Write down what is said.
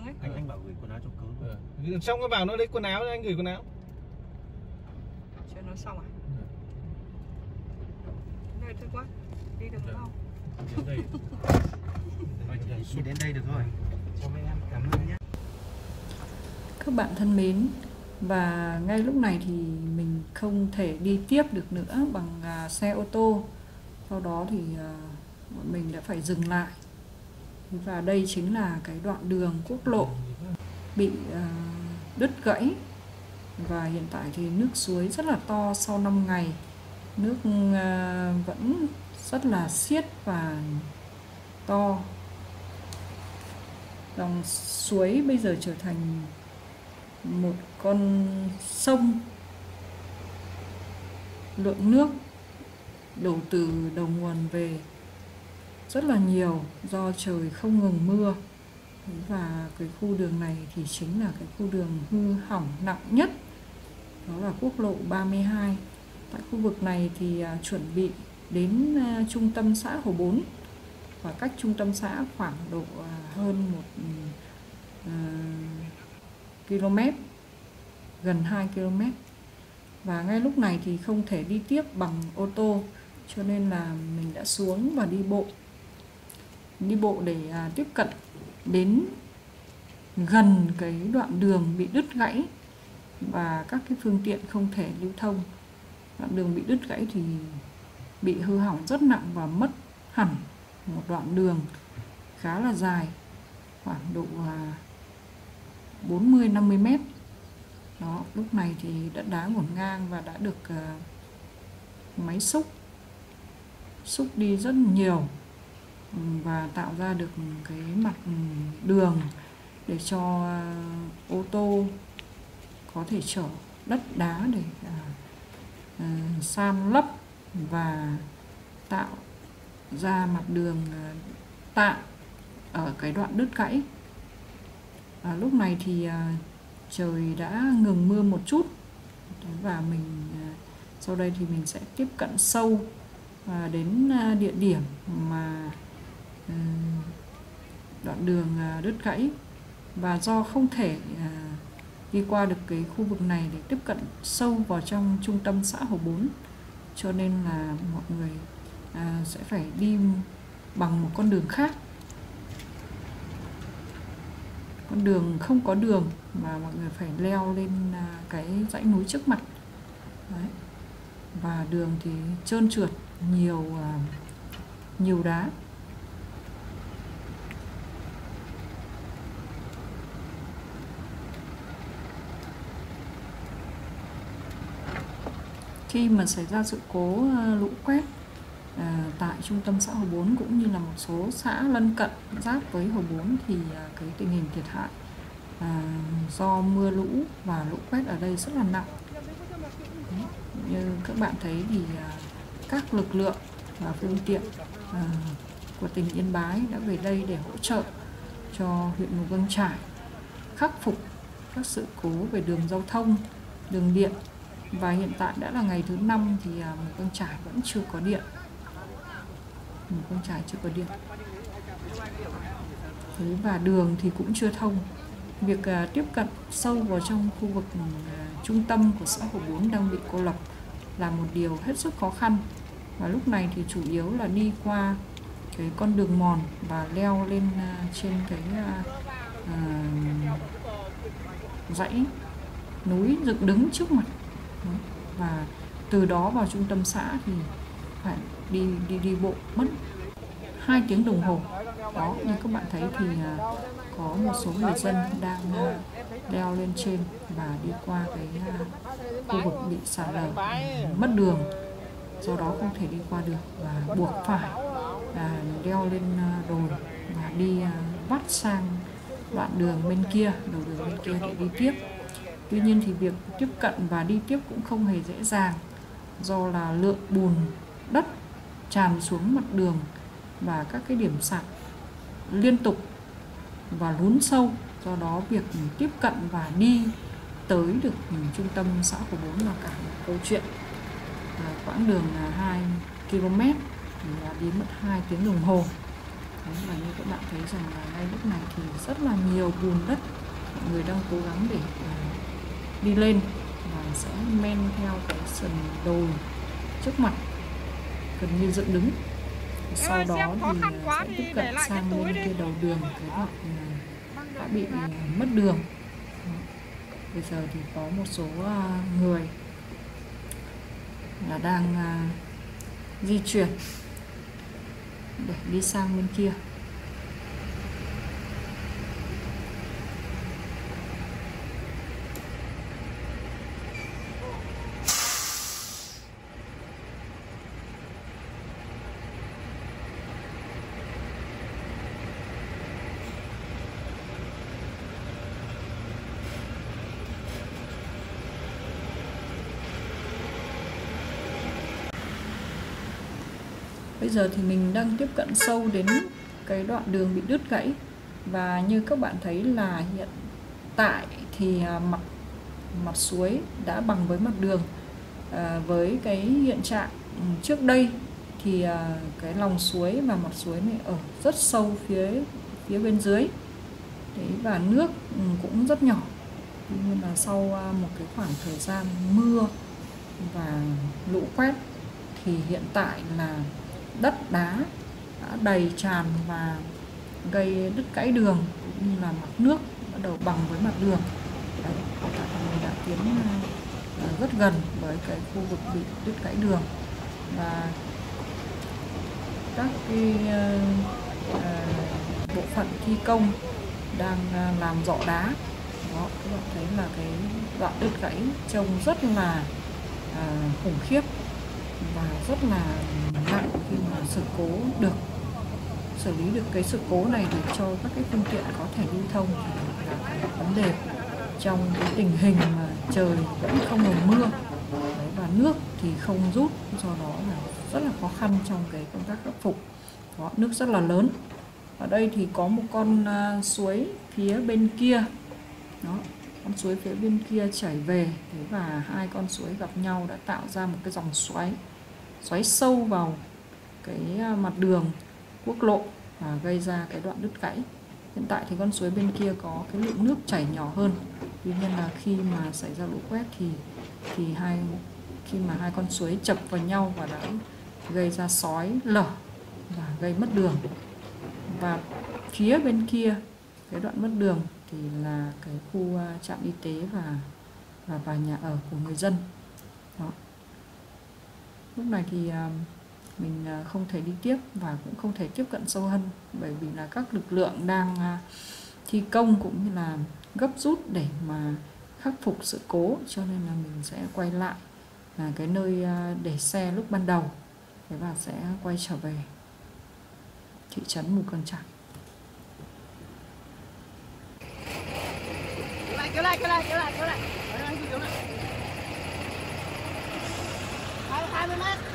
đường ấy. Anh bảo gửi quần áo cho cớ. Xong cái bảo nó lấy quần áo, anh gửi quần áo. Chưa nói xong à? Đây thôi quá. Đi được không? Đến đây. Chỉ đến đây được thôi. Cho mấy em cảm ơn nhé. Các bạn thân mến, và ngay lúc này thì mình không thể đi tiếp được nữa bằng xe ô tô. Sau đó thì bọn mình đã phải dừng lại. Và đây chính là cái đoạn đường quốc lộ bị đứt gãy. Và hiện tại thì nước suối rất là to sau 5 ngày. Nước vẫn rất là xiết và to. Dòng suối bây giờ trở thành một con sông. Lượng nước đổ từ đầu nguồn về rất là nhiều do trời không ngừng mưa. Và cái khu đường này thì chính là cái khu đường hư hỏng nặng nhất, đó là quốc lộ 32. Tại khu vực này thì chuẩn bị đến trung tâm xã Hồ 4 và cách trung tâm xã khoảng độ hơn 1 km, gần 2 km. Và ngay lúc này thì không thể đi tiếp bằng ô tô, cho nên là mình đã xuống và đi bộ để tiếp cận đến gần cái đoạn đường bị đứt gãy và các cái phương tiện không thể lưu thông. Đoạn đường bị đứt gãy thì bị hư hỏng rất nặng và mất hẳn một đoạn đường khá là dài, khoảng độ 40-50 mét. Đó, lúc này thì đất đá ngổn ngang và đã được máy xúc đi rất nhiều và tạo ra được cái mặt đường để cho ô tô có thể chở đất đá để san lấp và tạo ra mặt đường tạm ở cái đoạn đứt gãy. Lúc này thì trời đã ngừng mưa một chút và mình sau đây thì mình sẽ tiếp cận sâu đến địa điểm mà đoạn đường đứt gãy. Và do không thể đi qua được cái khu vực này để tiếp cận sâu vào trong trung tâm xã Hồ 4, cho nên là mọi người sẽ phải đi bằng một con đường khác. Con đường không có đường mà mọi người phải leo lên cái dãy núi trước mặt. Đấy. Và đường thì trơn trượt, nhiều đá. Khi mà xảy ra sự cố lũ quét tại trung tâm xã Hồ 4 cũng như là một số xã lân cận giáp với Hồ 4 thì cái tình hình thiệt hại do mưa lũ và lũ quét ở đây rất là nặng. Như các bạn thấy thì các lực lượng và phương tiện của tỉnh Yên Bái đã về đây để hỗ trợ cho huyện Mù Căng Chải khắc phục các sự cố về đường giao thông, đường điện. Và hiện tại đã là ngày thứ 5 thì Mù Căng Chải vẫn chưa có điện. Mù Căng Chải chưa có điện. Và đường thì cũng chưa thông. Việc tiếp cận sâu vào trong khu vực trung tâm của xã Hồ 4 đang bị cô lập là một điều hết sức khó khăn. Và lúc này thì chủ yếu là đi qua cái con đường mòn và leo lên trên cái dãy núi dựng đứng trước mặt. Và từ đó vào trung tâm xã thì phải đi bộ mất 2 tiếng đồng hồ. Đó, như các bạn thấy thì có một số người dân đang leo lên trên và đi qua cái khu vực bị sạt lở mất đường, do đó không thể đi qua được và buộc phải leo lên đồi và đi vắt sang đoạn đường bên kia, đầu đường bên kia để đi tiếp. Tuy nhiên thì việc tiếp cận và đi tiếp cũng không hề dễ dàng, do là lượng bùn đất tràn xuống mặt đường và các cái điểm sạt liên tục và lún sâu. Do đó việc tiếp cận và đi tới được trung tâm xã Hồ 4 là cả một câu chuyện. Quãng đường 2 km thì đi mất 2 tiếng đồng hồ. Đấy, và như các bạn thấy rằng là ngay lúc này thì rất là nhiều bùn đất, mọi người đang cố gắng để đi lên và sẽ men theo cái sườn đồi trước mặt gần như dựng đứng. Sau đó thì sẽ tiếp cận sang bên kia đầu đường, cái đoạn đã bị mất đường. Bây giờ thì có một số người là đang di chuyển để đi sang bên kia. Bây giờ thì mình đang tiếp cận sâu đến cái đoạn đường bị đứt gãy, và như các bạn thấy là hiện tại thì mặt suối đã bằng với mặt đường. Với cái hiện trạng trước đây thì cái lòng suối và mặt suối này ở rất sâu phía bên dưới. Đấy, và nước cũng rất nhỏ. Tuy nhiên là sau một cái khoảng thời gian mưa và lũ quét thì hiện tại là đất đá đã đầy tràn và gây đứt gãy đường, cũng như là mặt nước bắt đầu bằng với mặt đường. Đấy, mình đã tiến rất gần với cái khu vực bị đứt gãy đường, và các cái bộ phận thi công đang làm rọ đá. Đó, các bạn thấy là cái đoạn đứt gãy trông rất là khủng khiếp và rất là nặng khi mà sự cố được xử lý được cái sự cố này để cho các cái phương tiện có thể lưu thông thì là cái vấn đề trong cái tình hình mà trời vẫn không ngừng mưa. Đấy, và nước thì không rút, do đó là rất là khó khăn trong cái công tác khắc phục. Đó, nước rất là lớn. Ở đây thì có một con suối phía bên kia. Đó, con suối phía bên kia chảy về. Thế và hai con suối gặp nhau đã tạo ra một cái dòng xoáy sâu vào cái mặt đường quốc lộ và gây ra cái đoạn đứt gãy. Hiện tại thì con suối bên kia có cái lượng nước chảy nhỏ hơn. Tuy nhiên là khi mà xảy ra lũ quét thì khi mà hai con suối chập vào nhau và đã gây ra xói lở và gây mất đường. Và phía bên kia cái đoạn mất đường thì là cái khu trạm y tế và nhà ở của người dân. Đó. Lúc này thì mình không thể đi tiếp và cũng không thể tiếp cận sâu hơn, bởi vì là các lực lượng đang thi công cũng như là gấp rút để mà khắc phục sự cố, cho nên là mình sẽ quay lại cái nơi để xe lúc ban đầu và sẽ quay trở về thị trấn Mù Căng Chải. Kéo lại 20 mét.